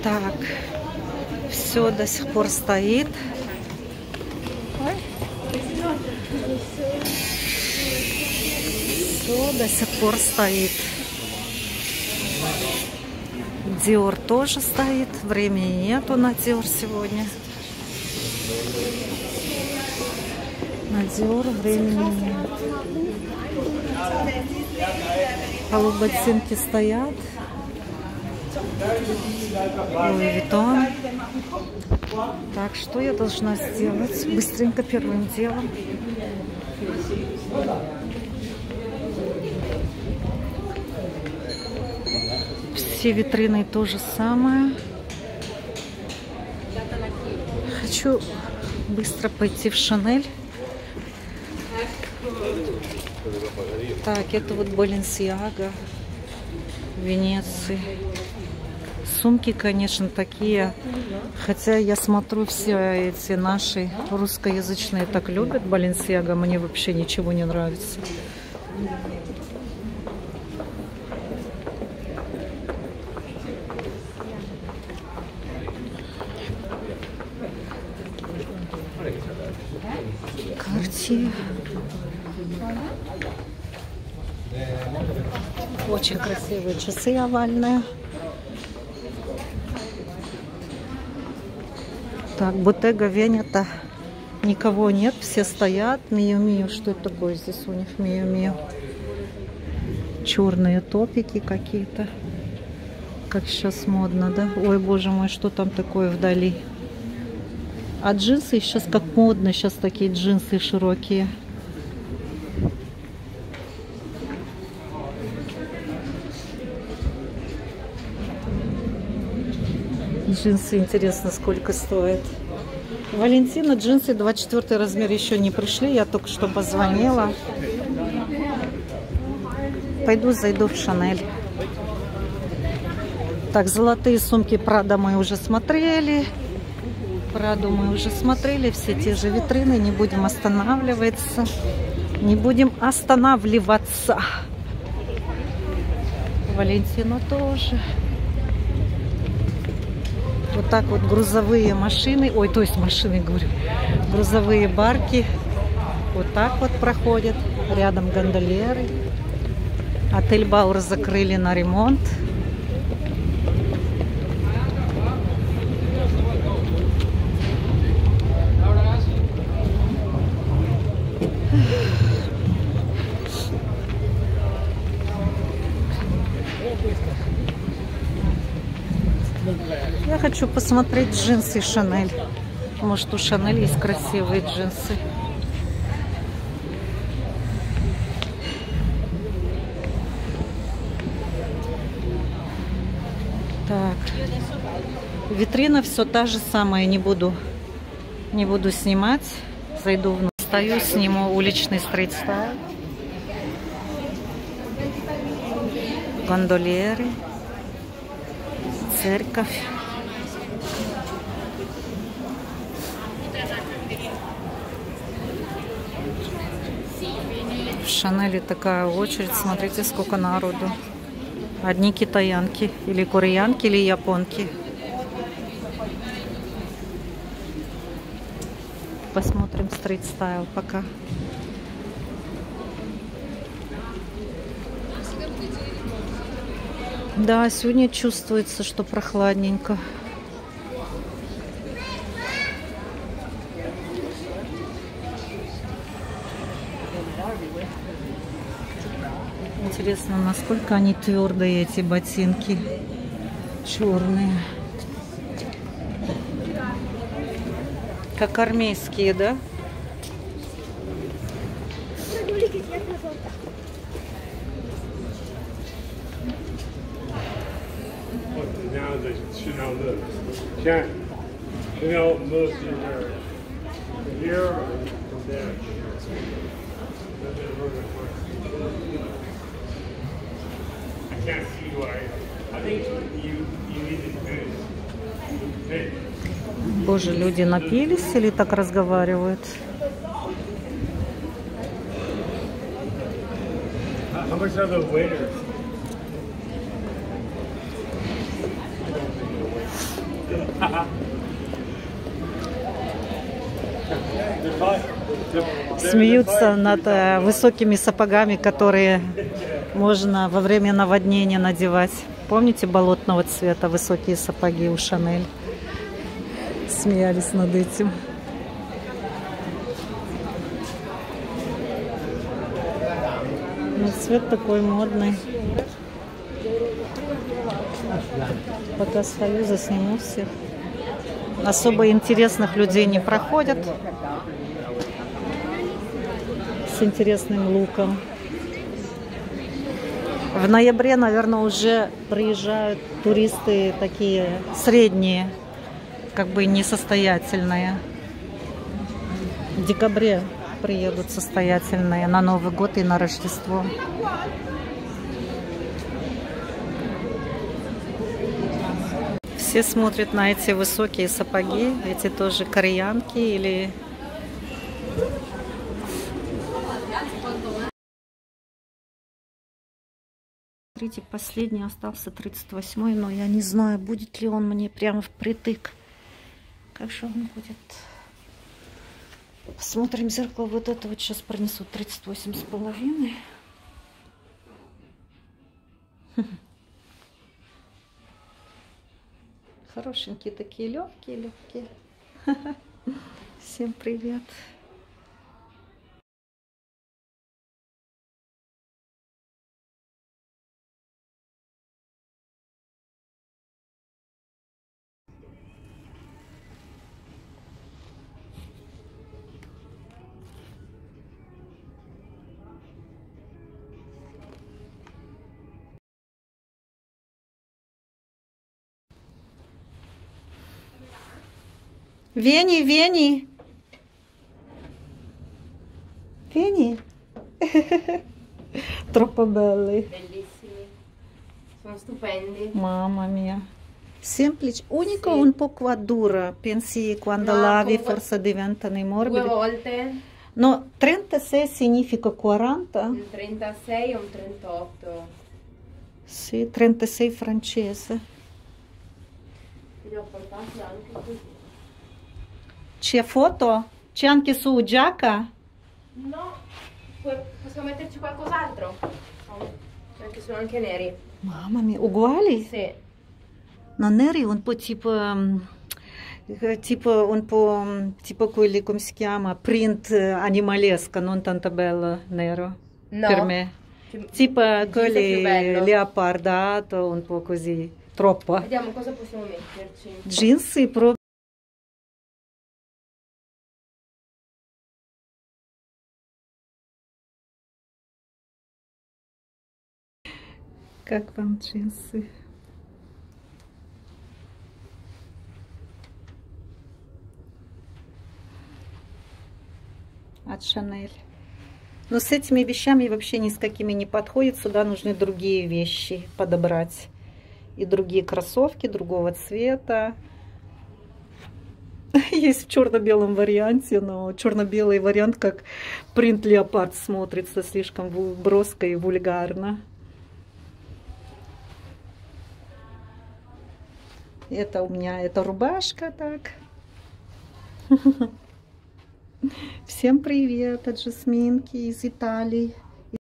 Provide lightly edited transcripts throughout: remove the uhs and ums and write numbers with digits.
Так, все до сих пор стоит. Все до сих пор стоит. Диор тоже стоит. Времени нету на Диор сегодня. На Диор времени нет. Полуботинки стоят. Луи Виттон. Так, что я должна сделать? Быстренько первым делом. Все витрины то же самое. Хочу быстро пойти в Шанель. Так, это вот Баленсиага в Венеции. Сумки, конечно, такие. Хотя я смотрю, все эти наши русскоязычные так любят Баленсиага. Мне вообще ничего не нравится. Cartier. Очень красивые часы овальные. Так, Bottega Veneta. Никого нет, все стоят. Мио Мио, что это такое здесь у них? Мио Мио. Черные топики какие-то. Как сейчас модно, да? Ой, боже мой, что там такое вдали? А джинсы сейчас как модно. Сейчас такие джинсы широкие. Джинсы, интересно, сколько стоит. Валентина, джинсы 24 размер еще не пришли. Я только что позвонила. Пойду, зайду в Шанель. Так, золотые сумки Прада мы уже смотрели. Праду мы уже смотрели. Все те же витрины. Не будем останавливаться. Не будем останавливаться. Валентина тоже. Вот так вот грузовые машины, ой, то есть машины, говорю, грузовые барки вот так вот проходят. Рядом гондольеры. Отель Бауэр закрыли на ремонт. Я хочу посмотреть джинсы Шанель. Может, у Шанель есть красивые джинсы. Так. Витрина все та же самая. Не буду снимать. Зайду в стою, сниму уличный стрит-стайл. Гондольеры. Церковь. В Шанеле такая очередь. Смотрите, сколько народу. Одни китаянки. Или кореянки, или японки. Посмотрим стрит-стайл пока. Да, сегодня чувствуется, что прохладненько. Интересно, насколько они твердые, эти ботинки. Черные. Как армейские, да? Боже, люди напились или так разговаривают? Смеются над высокими сапогами, которые можно во время наводнения надевать. Помните болотного цвета высокие сапоги у Шанель? Смеялись над этим. Ну, цвет такой модный. Пока стою, засниму всех. Особо интересных людей не проходят. С интересным луком. В ноябре, наверное, уже приезжают туристы такие средние, как бы несостоятельные. В декабре приедут состоятельные на Новый год и на Рождество. Все смотрят на эти высокие сапоги, эти тоже кореянки или... Смотрите, последний остался 38-й, но я не знаю, будет ли он мне прямо впритык. Как же он будет? Посмотрим в зеркало. Вот это вот сейчас пронесут 38,5. Хорошенькие такие, легкие. Всем привет. Vieni, vieni. Vieni. Troppo belli. Bellissimi. Sono stupendi. Mamma mia. Semplice. Unico un po' qua dura. Pensi quando No, lavi comunque forse diventano 2 morbidi? volte, No, 36 significa 40? un 36 e un 38. Sì, 36 francese. Li ho portati anche così. C'è foto? C'è anche su giacca? No, possiamo metterci qualcos'altro? Perché sono anche neri. Mamma mia, uguali? Sì. No, neri un po' tipo un po' tipo quelli, come si chiama? Print animalesca, non tanto bello nero. No. Per me. Tipo jeans è più quelli bello. leopardato, un po' così. Troppo. Vediamo cosa possiamo metterci. Джинсы proprio. Как вам джинсы? От Шанель. Но с этими вещами вообще ни с какими не подходит. Сюда нужны другие вещи подобрать. И другие кроссовки другого цвета. Есть в черно-белом варианте, но черно-белый вариант как принт леопард смотрится слишком броско и вульгарно. Это у меня, это рубашка так. Всем привет от Жасминки из Италии.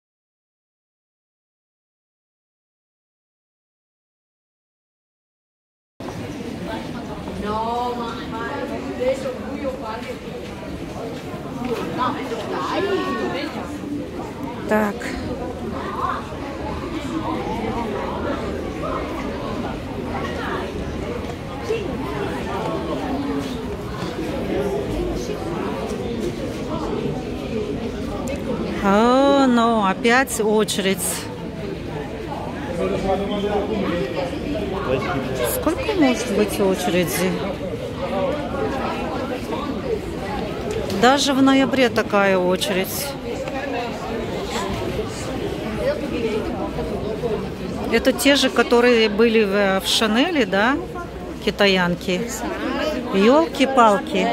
Так. О, ну, опять очередь. Сколько может быть очереди? Даже в ноябре такая очередь. Это те же, которые были в Шанеле, да? Китаянки. Ёлки-палки.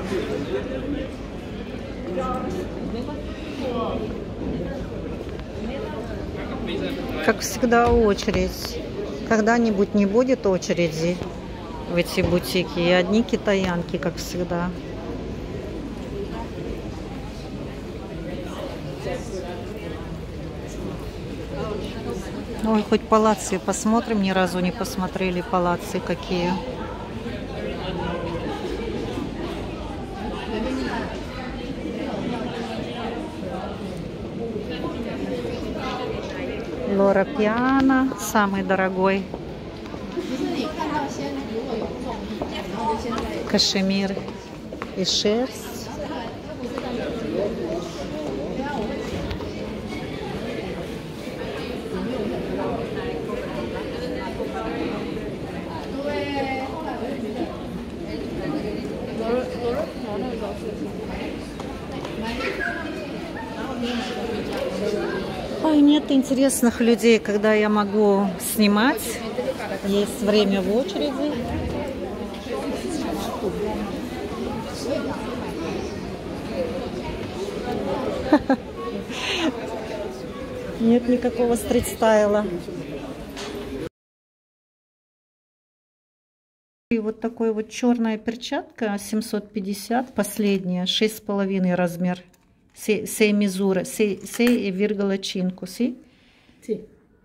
Как всегда, очередь. Когда-нибудь не будет очереди в эти бутики. И одни китаянки, как всегда. Ой, хоть палацы посмотрим. Ни разу не посмотрели палацы какие. Лора Пиано, самый дорогой. Кашемир и шерсть. Ой, нет интересных людей, когда я могу снимать. Есть время в очереди. Нет никакого стрит-стайла. И вот такой вот черная перчатка 750, последняя, 6,5 размер. 6 misure, 6,5, sì? Sì.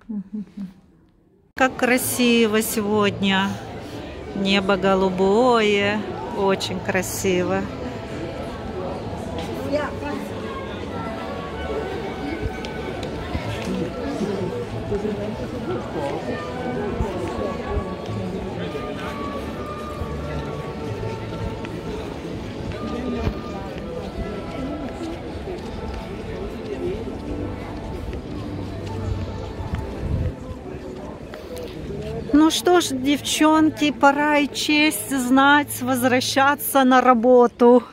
Как красиво сегодня. Небо голубое, очень красиво. Ну что ж, девчонки, пора и честь знать, возвращаться на работу.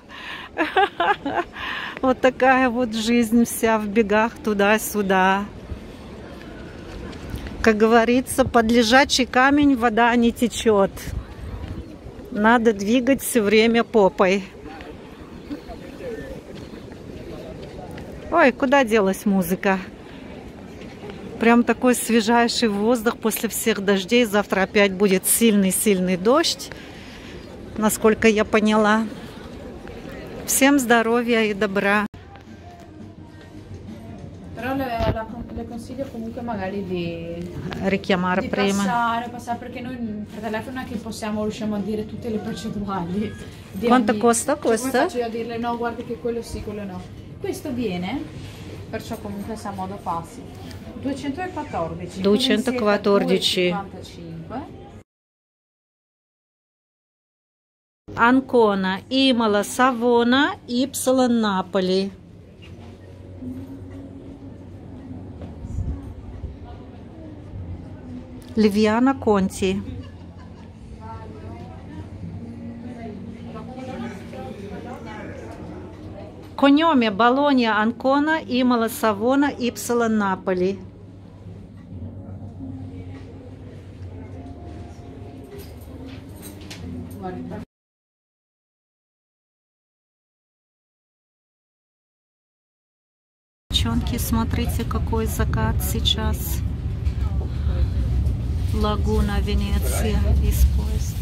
Вот такая вот жизнь вся в бегах туда-сюда. Как говорится, под лежачий камень вода не течет. Надо двигать все время попой. Ой, куда делась музыка? Прям такой свежайший воздух после всех дождей. Завтра опять будет сильный-сильный дождь, насколько я поняла. Всем здоровья и добра. Però le consiglio comunque magari Richiamare prima. Passare perché noi per telefono è che riusciamo a dire tutte le procedurali. Quanto costa questo? Come faccio io a dirle no, guardi che quello sì, quello no. Questo viene, perciò comunque sa modo passi. 214. 214. 55. Ancona, Imola, Savona, Y, Napoli. Liviana Conti. Cognome Bologna, Ancona, Imola, Savona, Y, Napoli. Девчонки, смотрите, какой закат сейчас. Лагуна, Венеция из поезда.